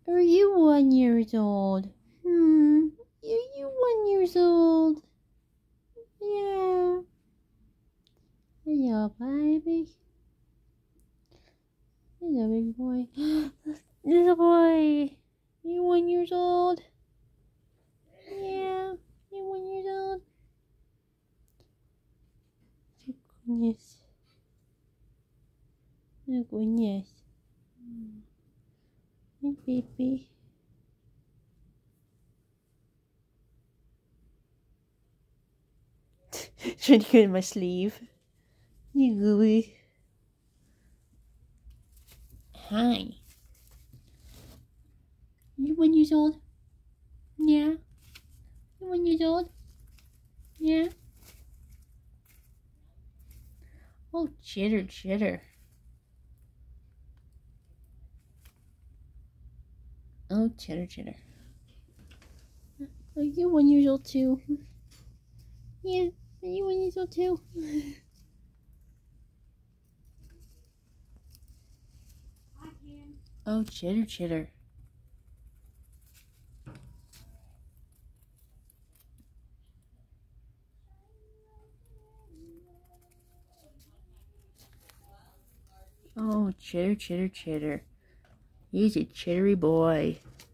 Are you 1 year old? Are you 1 year old? Yeah. Hello, baby. Hello, big boy. Little boy. You 1 year old? Yeah. You 1 year old? Oh, goodness. Oh, goodness. Hey, baby. Trying to get in my sleeve. You gooey. Hi. You 1 year old? Yeah. You 1 year old? Yeah. Oh, chitter, chitter. Oh, chitter, chitter. Are you 1 year old too? Yeah. Are you 1 year old too? Oh, chitter, chitter. Oh, chitter, chitter, chitter. He's a chittery boy.